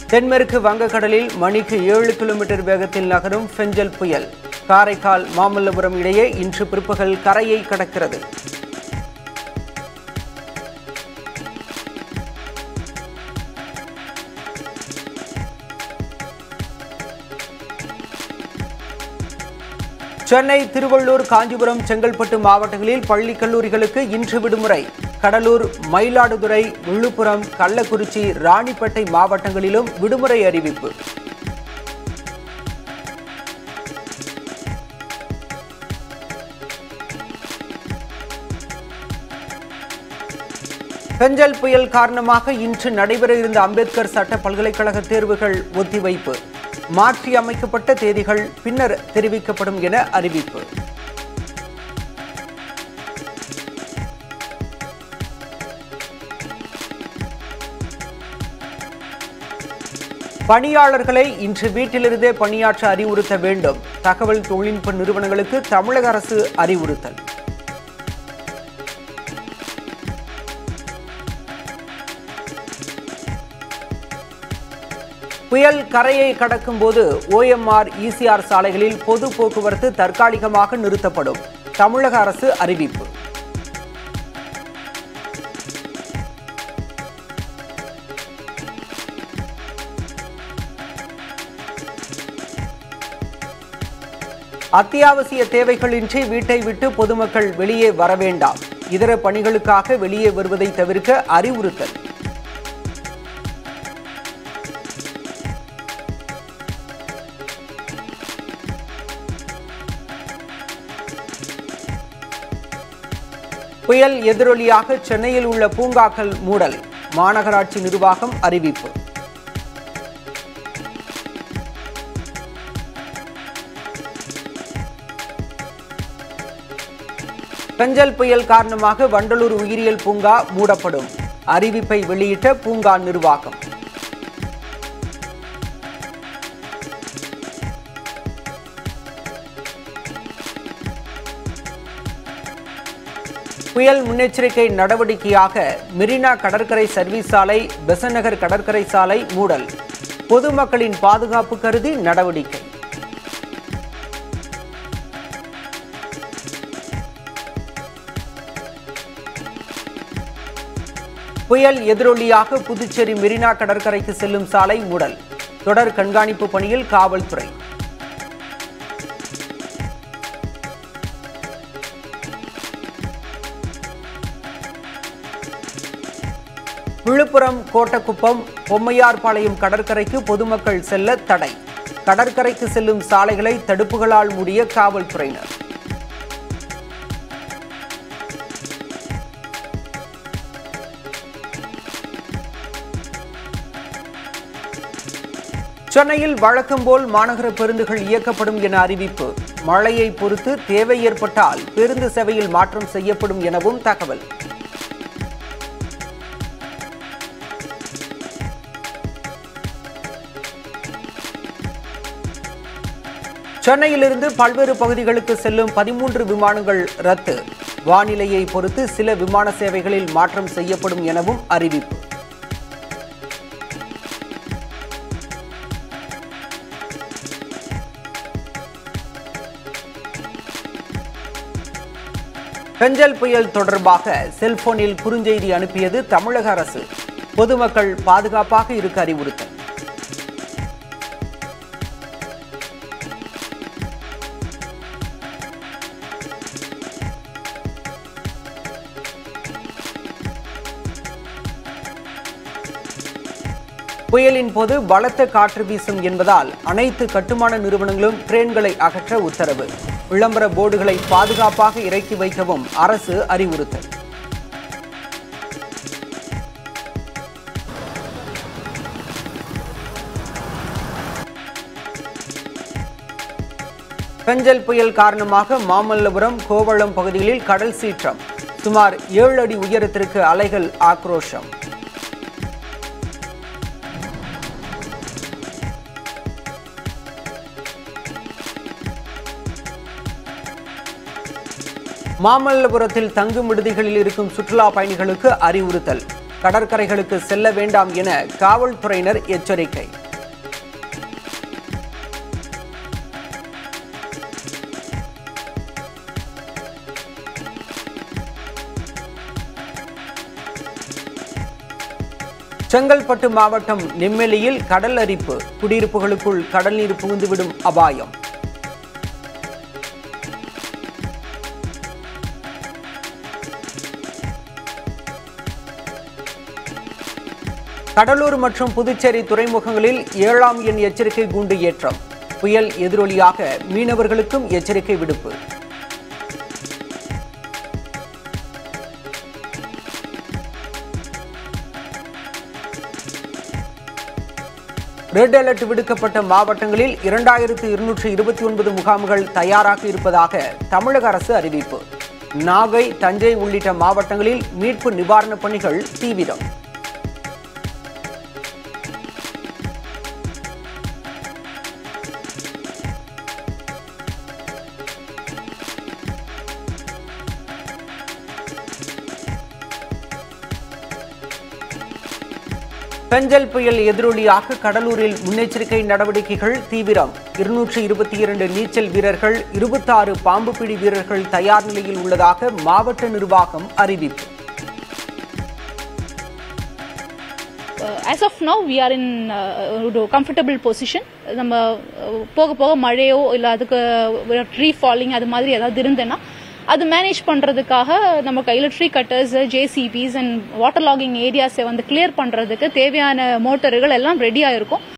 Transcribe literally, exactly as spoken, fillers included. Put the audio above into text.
தென்மேற்கு வங்கக்கடலில் மணிக்கு ஏழு கிலோமீட்டர் வேகத்தில் நகரும் ஃபெஞ்சல் புயல் காரைக்கால் மாமல்லபுரம் இடையே இன்று பிற்பகல் கரையை கடக்கிறது. சென்னை, திருவள்ளூர், காஞ்சிபுரம், செங்கல்பட்டு மாவட்டங்களில் பள்ளி கல்லூரிகளுக்கு இன்று விடுமுறை. கடலூர், மயிலாடுதுறை, விழுப்புரம், கள்ளக்குறிச்சி, ராணிப்பேட்டை மாவட்டங்களிலும் விடுமுறை அறிவிப்பு. ஃபெஞ்சல் புயல் காரணமாக இன்று நடைபெற இருந்த அம்பேத்கர் சட்ட பல்கலைக்கழக தேர்வுகள் ஒத்திவைப்பு. மாற்றி அமைக்கப்பட்ட தேதிகள் பின்னர் தெரிவிக்கப்படும் என அறிவிப்பு. பணியாளர்களை இன்று வீட்டிலிருந்தே பணியாற்ற அறிவுறுத்த வேண்டும். தகவல் தொழில்நுட்ப நிறுவனங்களுக்கு தமிழக அரசு அறிவுறுத்தல். புயல் கரையை கடக்கும் போது ஓஎம்ஆர், இசிஆர் சாலைகளில் பொது போக்குவரத்து தற்காலிகமாக நிறுத்தப்படும். தமிழக அரசு அறிவிப்பு. அத்தியாவசிய தேவைகளின்றி வீட்டை விட்டு பொதுமக்கள் வெளியே வர வேண்டாம். இதர பணிகளுக்காக வெளியே வருவதை தவிர்க்க அறிவுறுத்தல். புயல் எதிரொலியாக சென்னையில் உள்ள பூங்காக்கள் மூடல். மாநகராட்சி நிர்வாகம் அறிவிப்பு. ஃபெஞ்சல் புயல் காரணமாக வண்டலூர் உயிரியல் பூங்கா மூடப்படும். அறிவிப்பை வெளியிட்ட பூங்கா நிர்வாகம். புயல் முன்னெச்சரிக்கை நடவடிக்கையாக மெரினா கடற்கரை சர்வீஸ் சாலை, பெசன்ட் நகர் கடற்கரை சாலை மூடல். பொதுமக்களின் பாதுகாப்பு கருதி நடவடிக்கை. புயல் எதிரொலியாக புதுச்சேரி மெரினா கடற்கரைக்கு செல்லும் சாலை மூடல். தொடர் கண்காணிப்பு பணியில் காவல்துறை. விழுப்புரம், கோட்டக்குப்பம், பொம்மையார்பாளையம் கடற்கரைக்கு பொதுமக்கள் செல்ல தடை. கடற்கரைக்கு செல்லும் சாலைகளை தடுப்புகளால் மூடிய காவல்துறையினர். சென்னையில் வழக்கம்போல் மாநகர பேருந்துகள் இயக்கப்படும் என அறிவிப்பு. மழையை பொறுத்து தேவை ஏற்பட்டால் பேருந்து சேவையில் மாற்றம் செய்யப்படும் எனவும் தகவல். சென்னையிலிருந்து பல்வேறு பகுதிகளுக்கு செல்லும் பதிமூன்று விமானங்கள் ரத்து. வானிலையை பொறுத்து சில விமான சேவைகளில் மாற்றம் செய்யப்படும் எனவும் அறிவிப்பு. ஃபெஞ்சல் புயல் தொடர்பாக செல்போனில் குறுஞ்செய்தி அனுப்பியது தமிழக அரசு. பொதுமக்கள் பாதுகாப்பாக இருக்க அறிவுறுத்தல். புயலின் போது பலத்த காற்று வீசும் என்பதால் அனைத்து கட்டுமான நிறுவனங்களும் கிரேன்களை அகற்ற உத்தரவு. விளம்பர போர்டுகளை பாதுகாப்பாக இறக்கி வைக்கவும் அரசு அறிவுறுத்தல். ஃபெஞ்சல் புயல் காரணமாக மாமல்லபுரம், கோவளம் பகுதிகளில் கடல் சீற்றம். சுமார் ஏழு அடி உயரத்திற்கு அலைகள் ஆக்ரோஷம். மாமல்லபுரத்தில் தங்கும் விடுதிகளில் இருக்கும் சுற்றுலா பயணிகளுக்கு அறிவுறுத்தல். கடற்கரைகளுக்கு செல்ல வேண்டாம் என காவல்துறையினர் எச்சரிக்கை. செங்கல்பட்டு மாவட்டம் நெம்மேலியில் கடல் அரிப்பு, குடியிருப்புகளுக்குள் கடல் நீர் புகுந்துவிடும் அபாயம். கடலூர் மற்றும் புதுச்சேரி துறைமுகங்களில் ஏழாம் எண் எச்சரிக்கை கூண்டு ஏற்றம். புயல் எதிரொலியாக மீனவர்களுக்கும் எச்சரிக்கை விடுப்பு. ரெட் அலர்ட் விடுக்கப்பட்ட மாவட்டங்களில் இரண்டாயிரத்து இருநூற்று இருபத்தி ஒன்பது முகாம்கள் தயாராக இருப்பதாக தமிழக அரசு அறிவிப்பு. நாகை, தஞ்சை உள்ளிட்ட மாவட்டங்களில் மீட்பு நிவாரணப் பணிகள் தீவிரம். பெஞ்சல் புயல் எதிரொலியாக கடலூரில் முன்னெச்சரிக்கை நடவடிக்கைகள் தீவிரம். இருநூற்று இருபத்தி இரண்டு நீச்சல் வீரர்கள், இருபத்தி ஆறு பாம்பு பிடி வீரர்கள் தயார் நிலையில் உள்ளதாக மாவட்ட நிர்வாகம் அறிவிப்பு. As of now, we are in a comfortable position. நம்ம போக போக மழையோ இல்லை அதுக்கு ட்ரீ ஃபாலிங் அது மாதிரி ஏதாவது இருந்தேன்னா அது மேனேஜ் பண்ணுறதுக்காக நம்ம கையில் tree cutters, JCBs and water logging ஏரியாஸை வந்து கிளியர் பண்ணுறதுக்கு தேவையான மோட்டர்கள் எல்லாம் ரெடியாக இருக்கும்.